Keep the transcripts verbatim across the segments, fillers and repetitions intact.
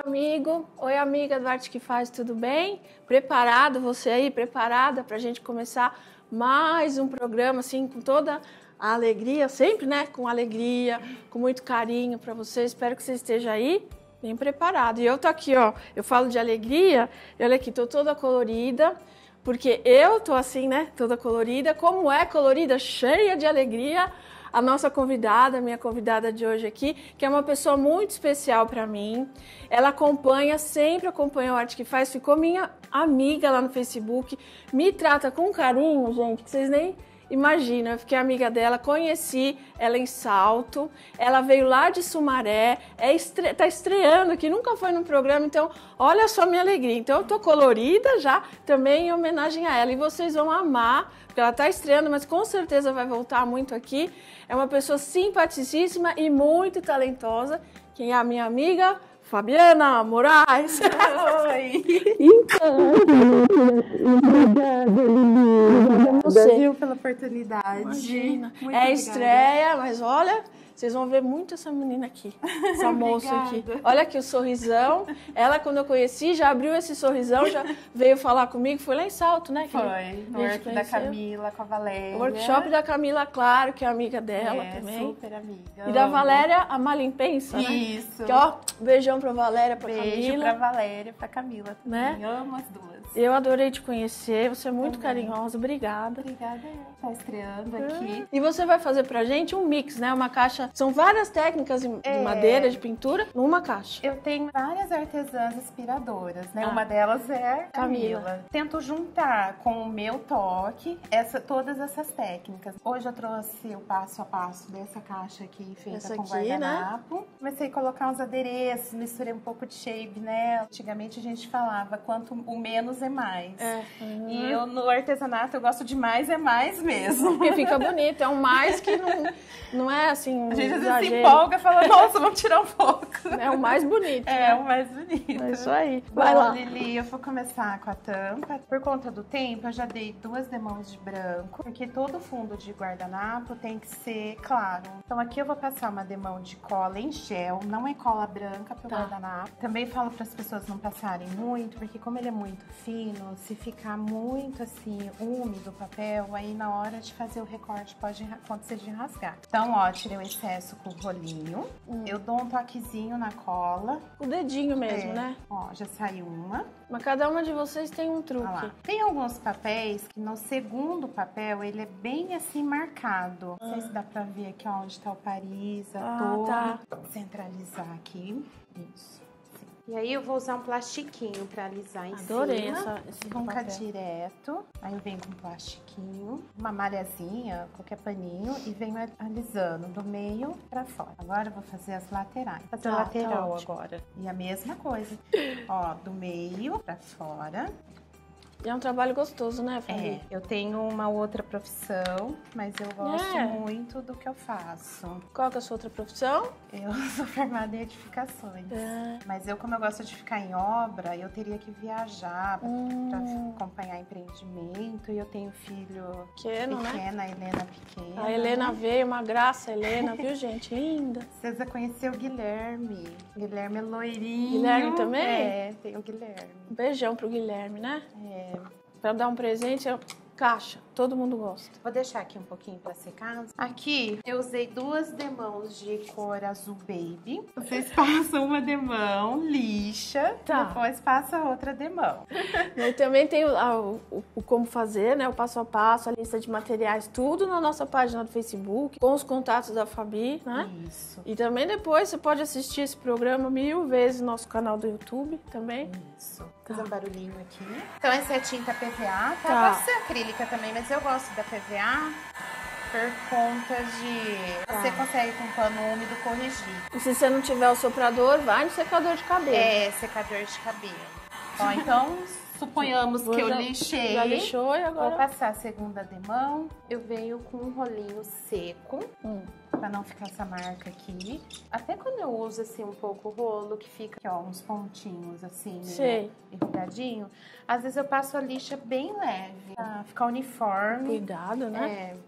amigo, oi amiga do Arte que Faz, tudo bem? Preparado, você aí, preparada para a gente começar mais um programa assim com toda a alegria, sempre, né? Com alegria, com muito carinho para você. Espero que você esteja aí bem preparado. E eu tô aqui, ó, eu falo de alegria, e olha aqui, tô toda colorida, porque eu tô assim, né? Toda colorida, como é colorida, cheia de alegria. A nossa convidada, a minha convidada de hoje aqui, que é uma pessoa muito especial para mim. Ela acompanha, sempre acompanha o Arte que Faz, ficou minha amiga lá no Facebook, me trata com carinho, gente, que vocês nem imaginam. Eu fiquei amiga dela, conheci ela em Salto, ela veio lá de Sumaré, é estre... tá estreando aqui, nunca foi num programa, então olha só a minha alegria. Então eu tô colorida já, também em homenagem a ela, e vocês vão amar, porque ela tá estreando, mas com certeza vai voltar muito aqui. É uma pessoa simpaticíssima e muito talentosa, que é a minha amiga Fabiana Moraes. Oi! Então, obrigada, Lili. Obrigada pela oportunidade. Imagina. Muito é obrigada. Estreia, mas olha, vocês vão ver muito essa menina aqui, essa moça aqui. Olha aqui o sorrisão. Ela, quando eu conheci, já abriu esse sorrisão, já veio falar comigo. Foi lá em Salto, né? Foi, no work da Camila com a Valéria. O workshop da Camila, claro, que é amiga dela é, também. super amiga. E da Valéria, a Malimpensa, né? Isso. Que, ó, beijão pra Valéria, pra Beijo Camila. Beijo pra Valéria, pra Camila também. Né? Amo as duas. Eu adorei te conhecer, você é muito também. carinhosa, obrigada. Obrigada, tá estreando aqui. E você vai fazer pra gente um mix, né? Uma caixa, são várias técnicas de é. madeira, de pintura, numa caixa. Eu tenho várias artesãs inspiradoras, né? Ah. Uma delas é Camila. Camila. Tento juntar com o meu toque essa, todas essas técnicas. Hoje eu trouxe o passo a passo dessa caixa aqui, feita Essa com aqui, guardanapo. Né? Comecei a colocar uns adereços, misturei um pouco de shape, né? Antigamente a gente falava, quanto o menos é mais. É. Uhum. E eu, no artesanato, eu gosto de mais é mais mesmo. Porque fica bonito, é um mais que não, não é assim um A gente às vezes exagero. se empolga e fala, nossa, vamos tirar um pouco. É o mais bonito. É, né? o mais bonito. É isso aí. Vai Bom, lá. Lili, eu vou começar com a tampa. Por conta do tempo, eu já dei duas demãos de branco, porque todo fundo de guardanapo tem que ser claro. Então aqui eu vou passar uma demão de cola em gel, não é cola branca pro Tá. guardanapo. Também falo para as pessoas não passarem muito, porque como ele é muito fino, se ficar muito assim, úmido o papel, aí na hora de fazer o recorte pode acontecer de rasgar. Então, ó, tirei o excesso com o rolinho. Hum. Eu dou um toquezinho na cola. O dedinho mesmo, é. né? Ó, já saiu uma. Mas cada uma de vocês tem um truque. Lá. Tem alguns papéis que no segundo papel ele é bem assim marcado. Ah. Não sei se dá pra ver aqui ó, onde tá o Paris, a ah, torre. Tá. Centralizar aqui. Isso. E aí eu vou usar um plastiquinho pra alisar em Adorei cima. essa, esse Funca papel. direto. Aí eu venho com plastiquinho, uma malhazinha, qualquer paninho, e venho alisando do meio pra fora. Agora eu vou fazer as laterais. Vou fazer Tá, a lateral tá agora. E a mesma coisa. Ó, do meio pra fora. E é um trabalho gostoso, né, Fabi? É, eu tenho uma outra profissão, mas eu gosto É. muito do que eu faço. Qual que é a sua outra profissão? Eu sou formada em edificações. É. Mas eu, como eu gosto de ficar em obra, eu teria que viajar pra, Hum. pra acompanhar empreendimento. E eu tenho filho Pequeno, né? pequena, a Helena pequena. A Helena veio, uma graça, a Helena, viu, gente? Linda. Precisa conhecer o Guilherme. Guilherme é loirinho. Guilherme também? É, tem o Guilherme. Um beijão pro Guilherme, né? É. Pra dar um presente, eu... caixa. Todo mundo gosta. Vou deixar aqui um pouquinho pra secar. Aqui eu usei duas demãos de cor azul baby. Vocês passam uma demão, lixa, Tá. depois passa outra demão. Eu também tenho ah, o, o, o como fazer, né? O passo a passo, a lista de materiais, tudo na nossa página do Facebook, com os contatos da Fabi, né? Isso. E também depois você pode assistir esse programa mil vezes no nosso canal do YouTube também. Isso. Vou fazer um barulhinho aqui. Então essa é a tinta P V A, tá? Tá. Pode ser acrílica também, mas eu gosto da P V A por conta de... Tá. Você consegue com pano úmido corrigir. E se você não tiver o soprador, vai no secador de cabelo. É, secador de cabelo. Ó, então... Suponhamos Vou que eu já- lixei. Já lixou e agora... Vou passar a segunda demão. Eu venho com um rolinho seco, Hum. pra não ficar essa marca aqui. Até quando eu uso assim um pouco o rolo, que fica aqui, ó, uns pontinhos assim, Sei. meio enrugadinho. Às vezes eu passo a lixa bem leve, pra ficar uniforme. Cuidado, né? É,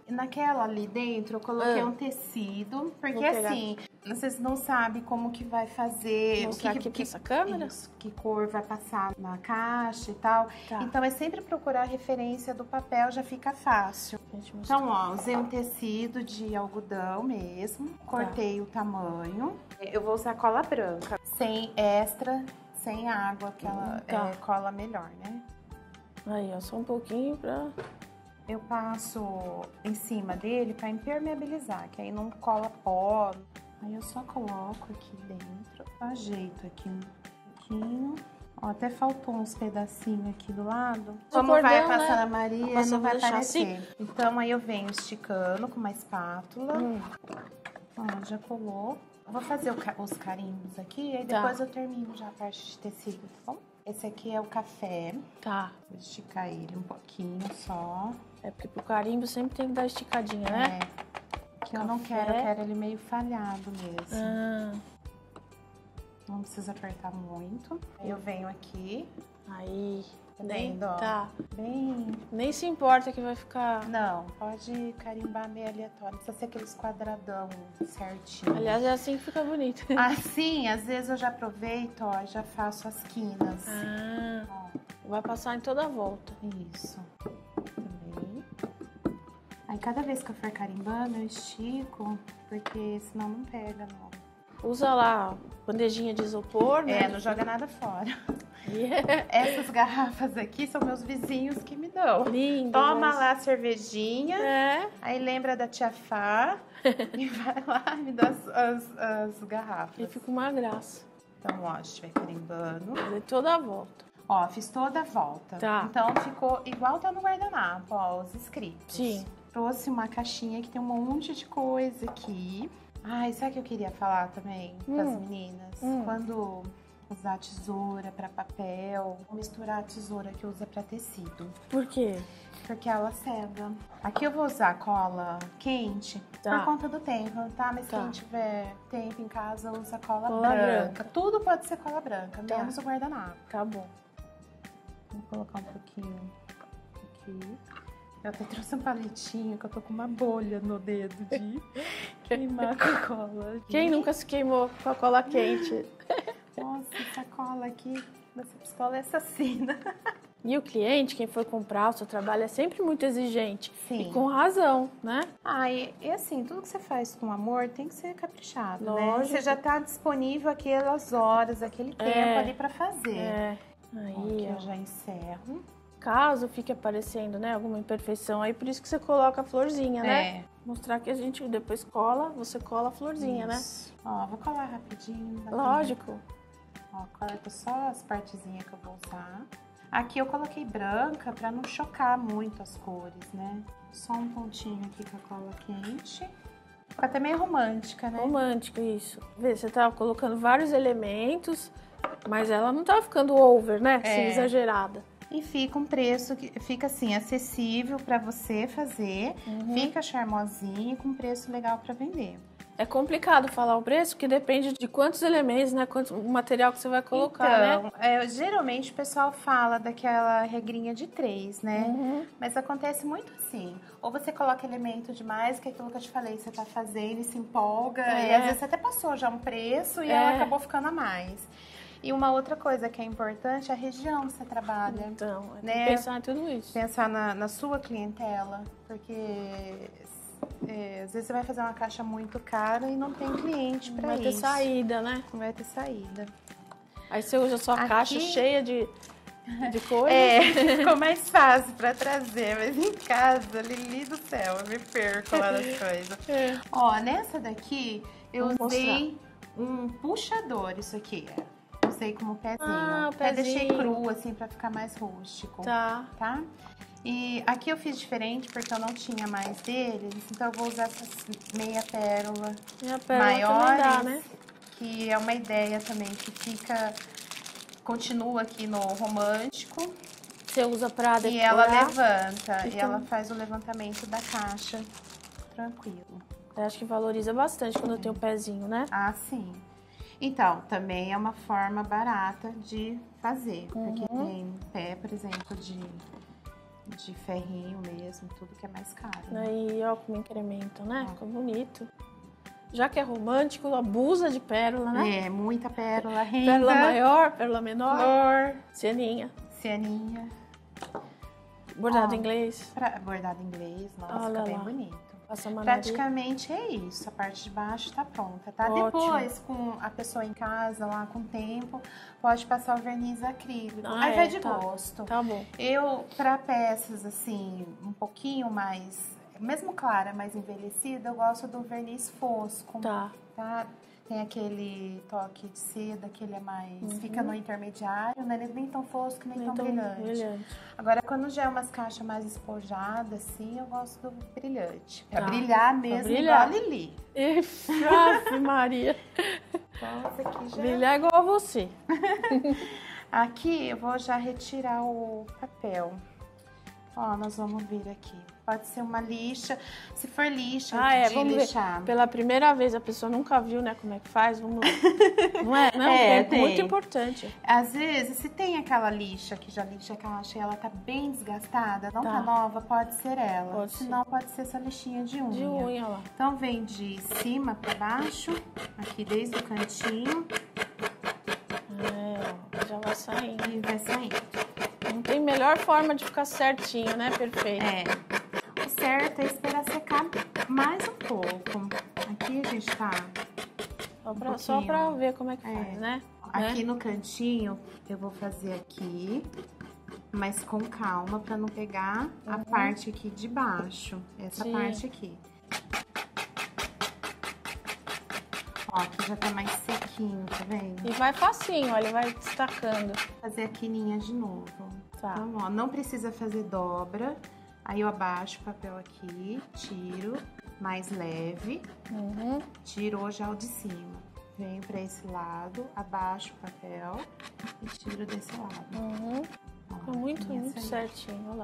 Naquela ali dentro, eu coloquei Ah. um tecido, porque Vou pegar. assim, vocês não sabem como que vai fazer, Mostrar o que, aqui que, pra essa câmera? isso, que cor vai passar na caixa e tal. Tá. Então é sempre procurar a referência do papel, já fica fácil. Deixa eu mostrar. Então, ó, usei um tecido de algodão mesmo, cortei o tamanho. Eu vou usar cola branca, sem extra, sem água, que ela Tá. é, cola melhor, né? Aí, ó, só um pouquinho pra... Eu passo em cima dele para impermeabilizar, que aí não cola pó. Aí eu só coloco aqui dentro, ajeito aqui um pouquinho. Ó, até faltou uns pedacinhos aqui do lado. Como cordão, vai passar né? a Maria, Mas eu não vou vai deixar aparecer. assim? Então aí eu venho esticando com uma espátula. Hum. Ó, já colou. Vou fazer o ca- os carimbos aqui, aí Tá. depois eu termino já a parte de tecido, tá bom? Esse aqui é o café. Tá. Vou esticar ele um pouquinho só. É porque pro carimbo sempre tem que dar esticadinha, né? É. Que eu não Café. quero, eu quero ele meio falhado mesmo. Ah, Não precisa apertar muito. Aí eu venho aqui, aí. Tá Nem, vendo, ó? tá. bem... Nem se importa que vai ficar... Não, pode carimbar meio aleatório. Não precisa ser aqueles quadradão certinho. Aliás, é assim que fica bonito. Assim, às vezes eu já aproveito, ó, já faço as quinas. Ah, Ó, vai passar em toda a volta. isso. Também. Aí cada vez que eu for carimbando, eu estico, porque senão não pega, não. Usa lá bandejinha de isopor, né? É, não joga nada fora. Yeah. Essas garrafas aqui são meus vizinhos que me dão. Lindo. Toma mas- lá a cervejinha, É. aí lembra da tia Fá e vai lá e me dá as, as, as garrafas. E fica uma graça. Então, ó, estiver carimbando. Fazer toda a volta. Ó, fiz toda a volta. Tá. Então, ficou igual tá no guardanapo, ó, os escritos. Sim. Trouxe uma caixinha que tem um monte de coisa aqui. Ai, sabe o que eu queria falar também para as Hum. meninas? Hum. Quando usar tesoura para papel, misturar a tesoura que usa para tecido, Por quê? porque ela cega. Aqui eu vou usar cola quente Tá. por conta do tempo, tá? Mas Tá. quem tiver tempo em casa usa cola, Cola branca. branca. Tudo pode ser cola branca, Tá. menos o guardanapo. Tá bom. Vou colocar um pouquinho aqui. Eu até trouxe um palitinho, que eu tô com uma bolha no dedo de queimar com a cola. Quem nunca se queimou com a cola quente? Nossa, essa cola aqui dessa pistola é assassina. E o cliente, quem for comprar o seu trabalho, é sempre muito exigente. Sim. E com razão, né? Ah, e, e assim, tudo que você faz com amor tem que ser caprichado, né? Lógico. Você já tá disponível aquelas horas, aquele tempo É. ali pra fazer. É. Ó, Aí, aqui eu ó. já encerro. Caso fique aparecendo, né, alguma imperfeição, aí por isso que você coloca a florzinha, né? É. Mostrar que a gente depois cola, você cola a florzinha, Isso. Ó, vou colar rapidinho. né? dá pra- Lógico. Ó, corto só as partezinhas que eu vou usar. Aqui eu coloquei branca pra não chocar muito as cores, né? Só um pontinho aqui com a cola quente. Fica até meio romântica, né? Romântico isso. Vê, você tá colocando vários elementos, mas ela não tá ficando over, né? Assim, É. exagerada. E fica um preço que fica assim, acessível pra você fazer. Uhum. Fica charmosinho com preço legal pra vender. É complicado falar o preço, porque depende de quantos elementos, né? Quanto material que você vai colocar, né? Então, é, geralmente o pessoal fala daquela regrinha de três, né? Uhum. Mas acontece muito assim. Ou você coloca elemento demais, que é aquilo que eu te falei, você tá fazendo e se empolga. É. E às vezes você até passou já um preço e É. ela acabou ficando a mais. E uma outra coisa que é importante é a região que você trabalha. Então, é Né? pensar em tudo isso. Pensar na, na sua clientela, porque é, às vezes você vai fazer uma caixa muito cara e não tem cliente Não pra vai ter isso. saída, né? Não vai ter saída. Aí você usa a sua Aqui- caixa cheia de, de coisas. É, ficou mais fácil pra trazer, mas em casa, Lili do céu, eu me perco lá nas coisas. É. Ó, nessa daqui eu Vamos usei um puxador, isso aqui, é. Usei como pezinho. Ah, o Até deixei pezinho. cru, assim, pra ficar mais rústico. Tá. Tá? E aqui eu fiz diferente porque eu não tinha mais deles, então eu vou usar essas meia pérola Minha pérola maiores, também dá, né? que é uma ideia também que fica, continua aqui no romântico. Você usa pra decorar. E ela levanta, e Então- ela faz o levantamento da caixa, tranquilo. Eu acho que valoriza bastante quando tem o pezinho, né? Ah, sim. Então, também é uma forma barata de fazer, porque Uhum. tem pé, por exemplo, de de ferrinho mesmo, tudo que é mais caro. Né? Aí, ó, como incremento, né? Ficou bonito. Já que é romântico, abusa de pérola, né? É, muita pérola, renda. Pérola maior, pérola menor. Flor. Cianinha. Cianinha. Bordado Ó, inglês. Pra, bordado inglês, nossa, Olha fica bem lá. bonito. Praticamente é isso, a parte de baixo tá pronta, tá? Ótimo. Depois, com a pessoa em casa, lá com o tempo, pode passar o verniz acrílico. Ah, Aí é, vai de tá. gosto. Tá bom. Eu, pra peças, assim, um pouquinho mais, mesmo clara, mais envelhecida, eu gosto do verniz fosco. Tá. Tá? Tem aquele toque de seda, que ele é mais... Uhum. Fica no intermediário, né? Ele nem tão fosco, nem, nem tão, tão brilhante. brilhante. Agora, quando já é umas caixas mais espojadas, assim, eu gosto do brilhante. Pra tá. brilhar mesmo, pra brilhar. Igual a Lili. Ave Maria. Nossa, aqui já... Brilhar igual a você. Aqui, eu vou já retirar o papel. Ó, nós vamos vir aqui. Pode ser uma lixa, se for lixa, ah, é, de vamos lixar. Ver. Pela primeira vez, a pessoa nunca viu, né, como é que faz, vamos lá. Não é? Não, é, é muito importante. Às vezes, se tem aquela lixa que já lixa a caixa e ela tá bem desgastada, não tá, tá nova, pode ser ela. Pode Se não, ser. pode ser essa lixinha de unha. De unha, lá. Então, vem de cima pra baixo, aqui desde o cantinho. É, já vai saindo. E vai saindo. Não tem melhor forma de ficar certinho, né? Perfeito. É. O certo é esperar secar mais um pouco. Aqui a gente tá... Só pra, um só pra ver como é que é. faz, né? Aqui né? no cantinho, eu vou fazer aqui, mas com calma, pra não pegar uhum. a parte aqui de baixo. Essa Sim. parte aqui. Ó, aqui já tá mais sequinho, tá vendo? E vai facinho, ó, ele vai destacando. Vou fazer a quininha de novo. Tá. Então, ó, não precisa fazer dobra. Aí eu abaixo o papel aqui, tiro, mais leve. Uhum. Tiro já o de cima. Venho pra esse lado, abaixo o papel e tiro desse lado. Uhum. Ó, Ficou muito, muito certinho, olha lá.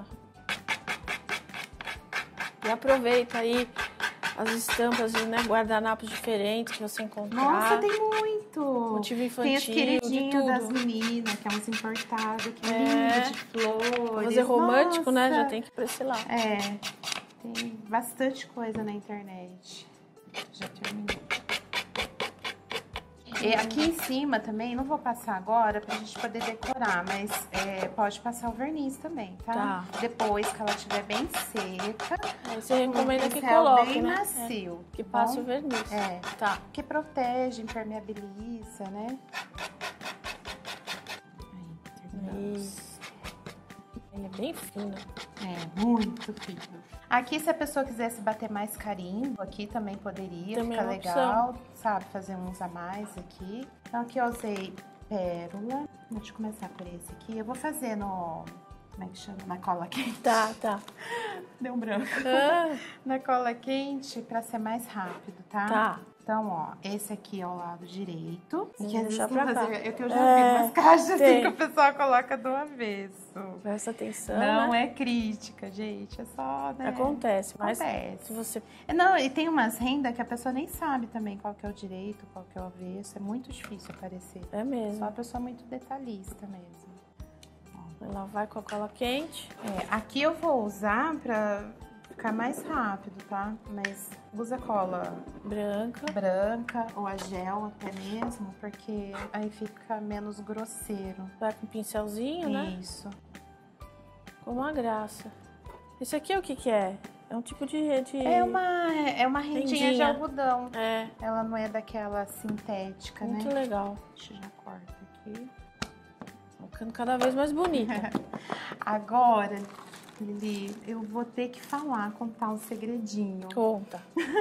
E aproveita aí as estampas de né, guardanapos diferentes que você encontrar. Nossa, tem muito! Motivo infantil, tem os queridinhos das meninas, que é uns importados, que é lindo, de flores. Fazer romântico, Nossa. né? Já tem que ir pra esse lado. É, tem bastante coisa na internet. Já terminei. E aqui em cima também, não vou passar agora pra gente poder decorar, mas é, pode passar o verniz também, tá? Tá. Depois que ela estiver bem seca. Aí você recomenda que coloque, bem né? macio. É, que passe o verniz. É, tá. Que protege, impermeabiliza, né? Aí, Isso. Ele é bem fino. É, muito fino. Aqui, se a pessoa quisesse bater mais carimbo, aqui também poderia, também fica é legal, sabe? Fazer uns a mais aqui. Então, aqui eu usei pérola. Deixa eu começar por esse aqui. Eu vou fazer no... Como é que chama? Na cola quente. Tá, tá. Deu um branco. Ah. Na cola quente, pra ser mais rápido, tá? Tá. Então, ó, esse aqui é o lado direito. Sim, que às vezes pra cá. fazer, é que eu já é, vi umas caixas tem. assim que o pessoal coloca do avesso. Presta atenção, Não né? é crítica, gente, é só, né? Acontece, mas Acontece. se você... Não, e tem umas rendas que a pessoa nem sabe também qual que é o direito, qual que é o avesso. É muito difícil aparecer. É mesmo. Só a pessoa muito detalhista mesmo. Ela vai com a cola quente. É, aqui eu vou usar pra ficar mais rápido, tá? Mas usa cola branca. branca ou a gel até mesmo, porque aí fica menos grosseiro. Vai com um pincelzinho, né? Isso. Com uma graça. Esse aqui é o que que é? É um tipo de... de... É uma, é uma rendinha, rendinha de algodão. É. Ela não é daquela sintética, Muito né? Muito legal. Deixa eu já cortar aqui. Ficando cada vez mais bonita. Agora, Lili, eu vou ter que falar, contar um segredinho. Conta.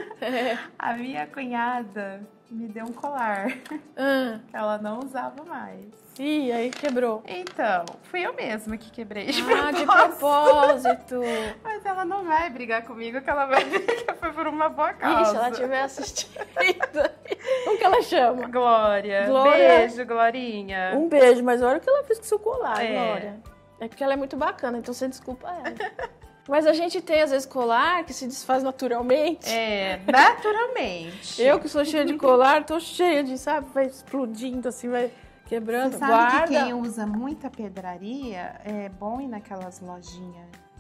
A minha cunhada me deu um colar ah. que ela não usava mais. Ih, aí quebrou. Então, fui eu mesma que quebrei de Ah, de propósito. Mas ela não vai brigar comigo, que ela vai ver que foi por uma boa causa. Ih, se ela estiver assistindo. Como que ela chama? Glória. Glória. Beijo, Glorinha. Um beijo, mas olha o que ela fez com seu colar, é. Glória. É porque ela é muito bacana, então você desculpa ela. Mas a gente tem, às vezes, colar que se desfaz naturalmente. É, naturalmente. Eu que sou cheia de colar, tô cheia de, sabe, vai explodindo assim, vai quebrando. Você sabe Guarda. que quem usa muita pedraria, é bom ir naquelas lojinhas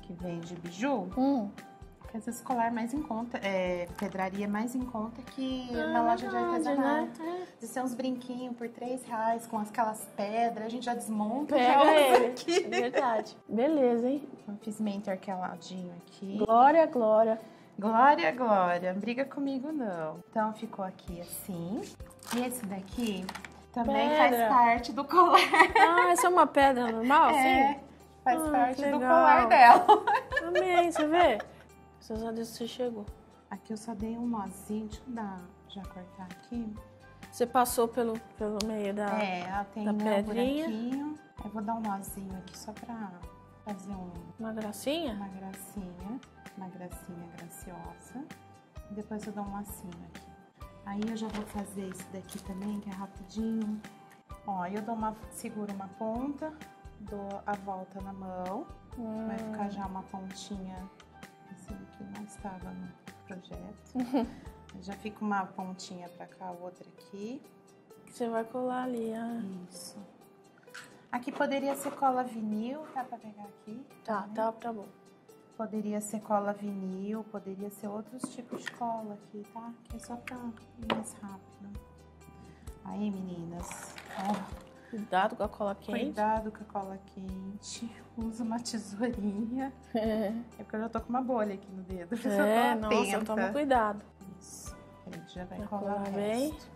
que vende biju. Hum. Porque às vezes colar mais em conta, é, pedraria mais em conta que Ah, na loja de verdade, artesanato. né? De ser uns brinquinhos por três reais com aquelas pedras, a gente já desmonta. Pega já usa ele. aqui. É verdade. Beleza, hein? Eu fiz meio intercaladinho aqui. Glória, glória. Glória, glória. Não briga comigo, não. Então, ficou aqui assim. E esse daqui também Pedra. faz parte do colar. Ah, essa é uma pedra normal, É, assim? faz Ah, parte que do legal. colar dela. Amei, você vê? Graças a Deus você chegou. Aqui eu só dei um nozinho. Deixa eu dar, já cortar aqui. Você passou pelo, pelo meio da... É, ela tem da um pedrinha. buraquinho. Eu vou dar um nozinho aqui só pra fazer um, Uma gracinha? uma gracinha. Uma gracinha graciosa. E depois eu dou um lacinho aqui. Aí eu já vou fazer esse daqui também, que é rapidinho. Ó, eu dou uma, seguro uma ponta, dou a volta na mão. Hum. Vai ficar já uma pontinha, assim, que não estava no projeto. Já fica uma pontinha pra cá, outra aqui. Você vai colar ali, ah. Isso. Aqui poderia ser cola vinil, tá pra pegar aqui? Tá, né? tá, tá bom. Poderia ser cola vinil, poderia ser outros tipos de cola aqui, tá? Que é só pra ir mais rápido. Aí, meninas, ó, Cuidado com a cola quente. cuidado com a cola quente. Usa uma tesourinha. É, É porque eu já tô com uma bolha aqui no dedo. é nossa, toma cuidado. Isso. Aí já vai Vai colar colar o bem. resto.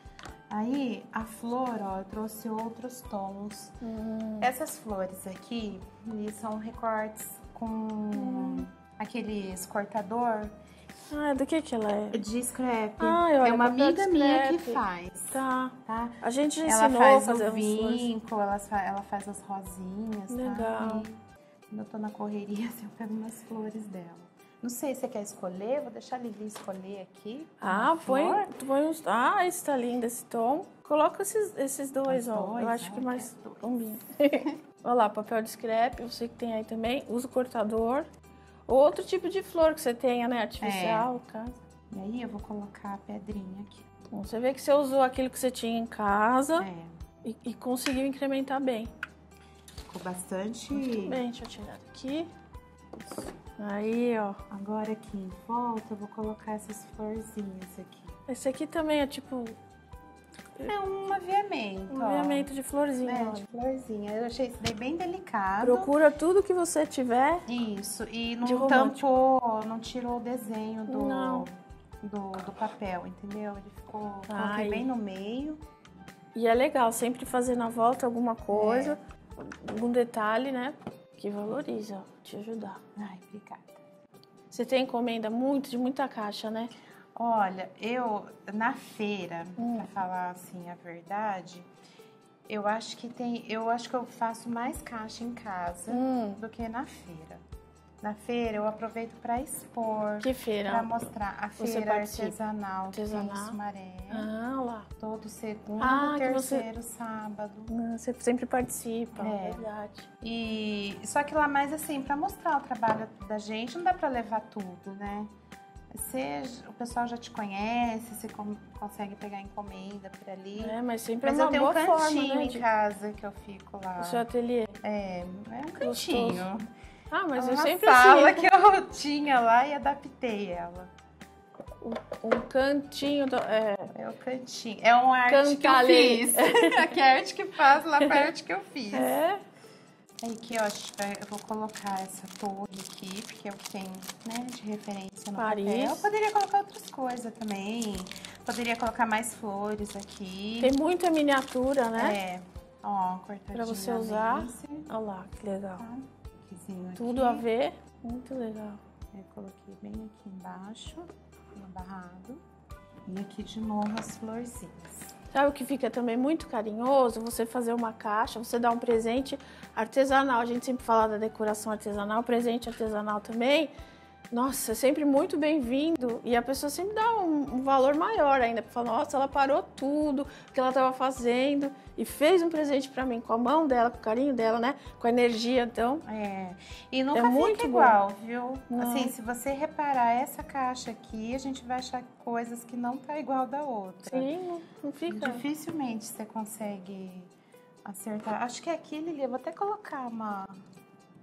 Aí, a flor, ó, eu trouxe outros tons. Hum. Essas flores aqui, eles são recortes com Hum. aqueles cortador Ah, do que que ela é? de scrap. Ah, olha, é uma papel de amiga minha que scrap. faz, Tá. tá? A gente Ela ensinou faz a fazer o uns flores. vinco, ela, fa- ela faz as rosinhas, Legal. tá? E quando eu tô na correria, assim, eu pego umas flores dela. Não sei se você quer escolher, vou deixar a Lili escolher aqui. Ah, uma põe, flor. põe uns... Ah, esse tá lindo, esse tom. Coloca esses, esses dois, Os ó. dois, Eu acho né? que mais Quero dois. combina. Olha lá, papel de scrap, você que tem aí também. Usa o cortador. Ou outro tipo de flor que você tenha, né? Artificial, no caso. E aí eu vou colocar a pedrinha aqui. Bom, você vê que você usou aquilo que você tinha em casa É, e, e conseguiu incrementar bem. ficou bastante... Muito bem, deixa eu tirar daqui. Aí, ó. Agora aqui em volta eu vou colocar essas florzinhas aqui. Esse aqui também é tipo É um aviamento, um ó. aviamento de florzinha. É, ó. de florzinha. Eu achei isso daí bem delicado. Procura tudo que você tiver. Isso, e De não romântico. tampou, não tirou o desenho do, Não. do, do papel, entendeu? Ele ficou, Ai. coloquei bem no meio. E é legal sempre fazer na volta alguma coisa, É. algum detalhe, né? Que valoriza, ó, te ajudar. Ai, obrigada. Você tem encomenda muito, de muita caixa, né? Olha, eu, na feira, Hum. pra falar assim a verdade, eu acho que tem, eu acho que eu faço mais caixa em casa Hum, do que na feira. Na feira eu aproveito para expor, que feira? para mostrar a Você feira participa? artesanal, Artesanal? que tem em Sumaré, Ah, lá. todo segundo, Ah, que você- terceiro, sábado. Ah, Você sempre participa, É. verdade. E só que lá mais assim, para mostrar o trabalho da gente, não dá para levar tudo, né? Você, o pessoal já te conhece, você com- consegue pegar encomenda por ali. É, mas sempre Mas é eu uma tenho um boa cantinho forma, né? em De... casa que eu fico lá. O seu ateliê. É, é um Gostoso. cantinho. Ah, mas é eu uma sempre sala assim. que eu tinha lá e adaptei ela. Um cantinho do... É, É o cantinho. É uma arte que eu Cancalei. fiz. Que arte que faz lá pra arte que eu fiz. é. Aí aqui, ó, acho que eu vou colocar essa torre aqui, porque é o que tem, né, de referência no Paris. papel. Eu poderia colocar outras coisas também. Poderia colocar mais flores aqui. Tem muita miniatura, né? É, ó, cortadinha. Pra você usar. lace, Olha lá, que legal. tá? Quizinho Tudo aqui. a ver. Muito legal. Eu coloquei bem aqui embaixo, no barrado. E aqui de novo as florzinhas. Sabe o que fica também muito carinhoso? Você fazer uma caixa, você dar um presente artesanal. A gente sempre fala da decoração artesanal, presente artesanal também. Nossa, é sempre muito bem-vindo. E a pessoa sempre dá um, um valor maior ainda. Pra falar, nossa, ela parou tudo que ela estava fazendo e fez um presente pra mim com a mão dela, com o carinho dela, né? Com a energia, então. É, e nunca É fica muito bom. igual, viu? Não. Assim, se você reparar essa caixa aqui, a gente vai achar coisas que não tá igual da outra. Sim, não, não fica. Dificilmente você consegue acertar. Acho que aqui, Lili, eu vou até colocar uma,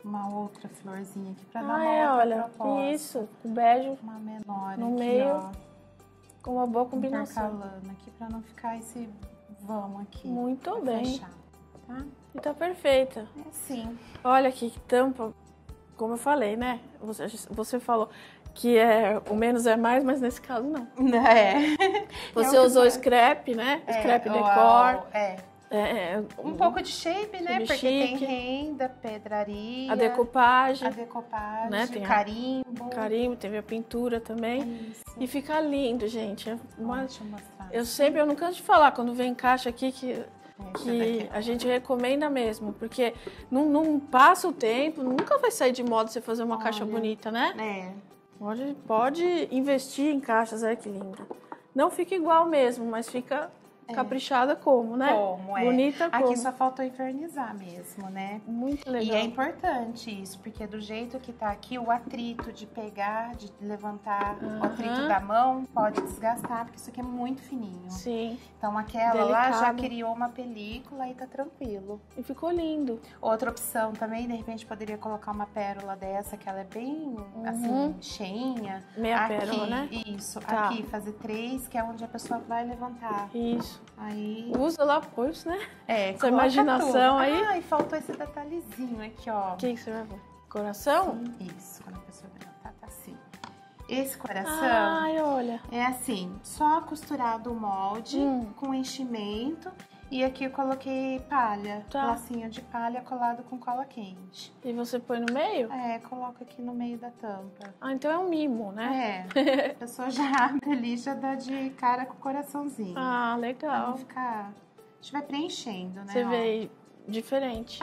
uma outra florzinha aqui pra ah, dar uma é, outra olha, proposta. Isso, o bege Uma menor no aqui, meio, ó. com uma boa combinação. Intercalando aqui pra não ficar esse vão aqui. Muito bem. Fechar, tá? E tá perfeita. É assim. Olha aqui que tampa, como eu falei, né? Você, você falou que é, o menos é mais, mas nesse caso não. É. Você é usou que... scrap, né? É, Scrap o, decor. É. É, um pouco de shape, né? shape Porque chique. tem renda, pedraria, A decopagem. a decopagem, né? Tem carimbo. Carimbo, teve a pintura também. Isso. E fica lindo, gente. É uma... Deixa eu mostrar. Eu sempre, eu não canso de falar, quando vem caixa aqui que, Essa que daqui. a gente recomenda mesmo. Porque não, não passa o tempo, nunca vai sair de moda você fazer uma Olha. caixa bonita, né? É. Pode, pode investir em caixas, olha que linda. Não fica igual mesmo, mas fica caprichada como, né? Como, é. Bonita como. Aqui só faltou infernizar mesmo, né? Muito legal. E é importante isso, porque do jeito que tá aqui, o atrito de pegar, de levantar, Aham. o atrito da mão pode desgastar, porque isso aqui é muito fininho. Sim. Então aquela lá já Delicado. criou uma película e tá tranquilo. E ficou lindo. Outra opção também, de repente, poderia colocar uma pérola dessa, que ela é bem, assim, cheinha. Meia aqui, pérola, né? Isso. Tá. Aqui, fazer três, que é onde a pessoa vai levantar. Isso. Aí... Usa lá, pois, né? É, Sua coloca imaginação tudo. aí. Ah, e faltou esse detalhezinho aqui, ó. O que, que você vai pôr? Coração? Isso, quando a pessoa levantar, tá assim. Esse coração Ai, olha. é assim, só costurado o molde Hum. com enchimento. E aqui eu coloquei palha, Tá. lacinho de palha colado com cola quente. E você põe no meio? É, coloca aqui no meio da tampa. Ah, então é um mimo, né? É, a pessoa já abre ali, já dá de cara com o coraçãozinho. Ah, Pra legal. não ficar... A gente vai preenchendo, né? Você ó. vê diferente.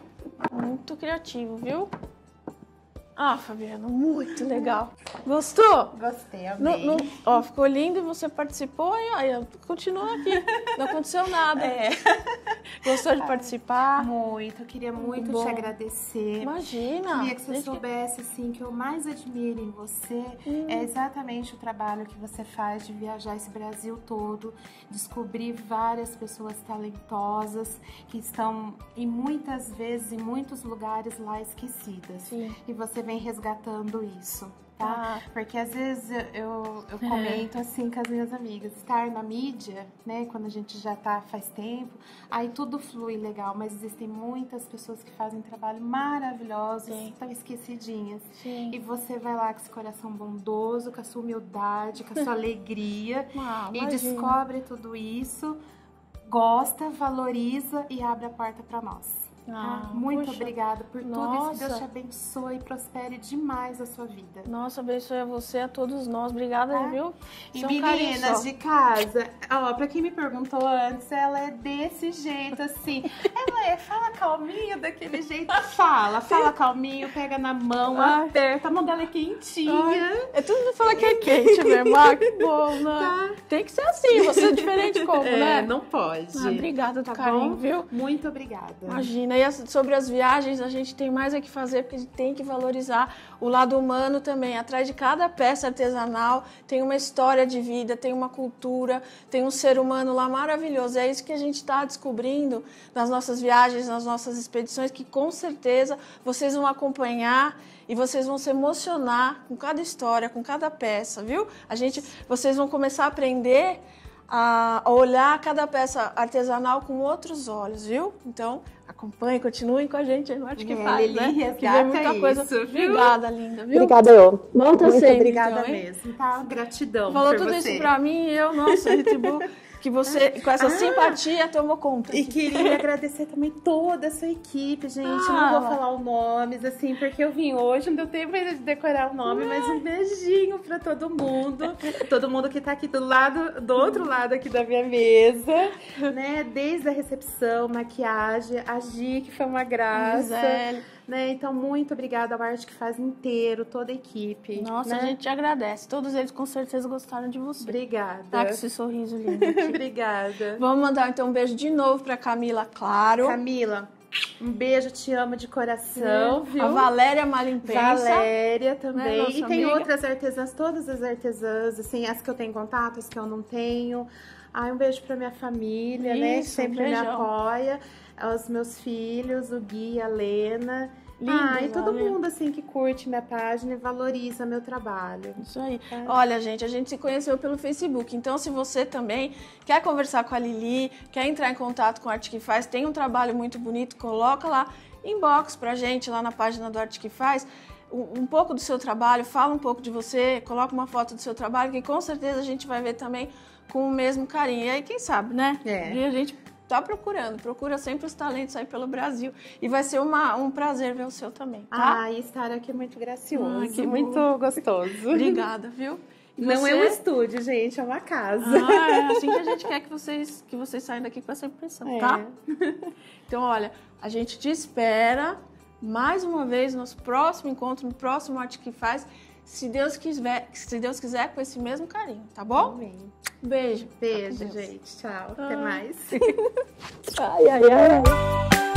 Muito criativo, viu? Ah, Fabiana, muito legal. Gostou? Gostei, Não, amei. não- ó, ficou lindo e você participou e aí, continua aqui. Não aconteceu nada. É. Gostou de participar? Muito, eu queria muito bom. te agradecer. Imagina. Queria que você Gente, soubesse, assim, que eu mais admiro em você Hum. é exatamente o trabalho que você faz de viajar esse Brasil todo, descobrir várias pessoas talentosas que estão, e muitas vezes, em muitos lugares lá esquecidas. Sim. E você vem resgatando isso, tá? Tá. Porque às vezes eu, eu, eu comento assim com as minhas amigas, estar na mídia, né, quando a gente já tá faz tempo, aí tudo flui legal, mas existem muitas pessoas que fazem trabalho maravilhoso e Sim. estão esquecidinhas. Sim. E você vai lá com esse coração bondoso, com a sua humildade, com a sua alegria Ah, e imagina. descobre tudo isso, gosta, valoriza e abre a porta para nós. Ah, Tá? Muito puxa. obrigada por tudo isso. Nossa. Deus te abençoe e prospere demais a sua vida. Nossa, abençoe a você, a todos nós. Obrigada, Tá? viu? E Isso é um carinho meninas só. de casa, ó, pra quem me perguntou antes, ela é desse jeito, assim. Ela é, fala calminho, daquele jeito. Fala, fala calminho, pega na mão, Ai. aperta, a mão dela é quentinha. Ai, é tudo pra falar que é quente, minha irmã. Que bom, né? Tá. Tem que ser assim, você é diferente como, É, né? não pode. Ah, obrigada do Tá carinho, bom? viu? Muito obrigada. Imagina, e as- sobre as viagens, a gente tem mais a que fazer, porque a gente tem que valorizar o lado humano também. Atrás de cada peça artesanal tem uma história de vida, tem uma cultura, tem um ser humano lá maravilhoso. É isso que a gente está descobrindo nas nossas viagens, nas nossas expedições, que com certeza vocês vão acompanhar e vocês vão se emocionar com cada história, com cada peça, viu? A gente, vocês vão começar a aprender a olhar cada peça artesanal com outros olhos, viu? Então, acompanhem, continuem com a gente aí no Arte que É, Faz, Lili, né? Que resgata vem muita coisa. isso, viu? Obrigada, linda, viu? Obrigada, eu. Volta Muito sempre, obrigada então, hein? mesmo, tá? Gratidão Falou por tudo você. isso pra mim e eu, nossa, retribuo que você, com essa Ah. simpatia, tomou conta. E queria agradecer também toda a sua equipe, gente. Ah. Não vou falar os nomes, assim, porque eu vim hoje, não deu tempo ainda de decorar o nome, mas um beijinho pra todo mundo. Todo mundo que tá aqui do lado, do outro lado aqui da minha mesa, né? Desde a recepção, maquiagem, a Gi, que foi uma graça. Gisele. Né? Então, muito obrigada ao Arte que Faz inteiro, toda a equipe. Nossa, né? a gente te agradece. Todos eles com certeza gostaram de você. Obrigada. Tá com esse sorriso lindo aqui. Obrigada. Vamos mandar então um beijo de novo pra Camila Claro. Camila, um beijo, te amo de coração, viu? A Valéria Malimpensa. Valéria também. Né, nossa e tem amiga. outras artesãs, todas as artesãs, assim, as que eu tenho contato, as que eu não tenho. Ai, um beijo pra minha família, né? Que Isso, sempre me beijão. apoia. Aos meus filhos, o Gui e a Lena. Lindo, ah, e todo valeu. mundo assim que curte minha página e valoriza meu trabalho. Isso aí. É. Olha, gente, a gente se conheceu pelo Facebook, então se você também quer conversar com a Lili, quer entrar em contato com a Arte que Faz, tem um trabalho muito bonito, coloca lá inbox pra gente lá na página do Arte que Faz, um, um pouco do seu trabalho, fala um pouco de você, coloca uma foto do seu trabalho, que com certeza a gente vai ver também com o mesmo carinho. E aí, quem sabe, né? É. E a gente tá procurando, procura sempre os talentos aí pelo Brasil. E vai ser uma, um prazer ver o seu também, tá? Ah, e estar aqui é muito gracioso, Ai, que muito bom. gostoso. Obrigada, viu? E Não você? é um estúdio, gente, é uma casa. Ah, é assim que a gente quer que vocês, que vocês saiam daqui com essa impressão, É. tá? Então, olha, a gente te espera mais uma vez no nosso próximo encontro, no próximo Arte que Faz, se Deus quiser, se Deus quiser, com esse mesmo carinho, tá bom? Amém. Beijo. Beijo, Tá com Deus. gente. Tchau. Até Ah. mais. Ai, ai, ai.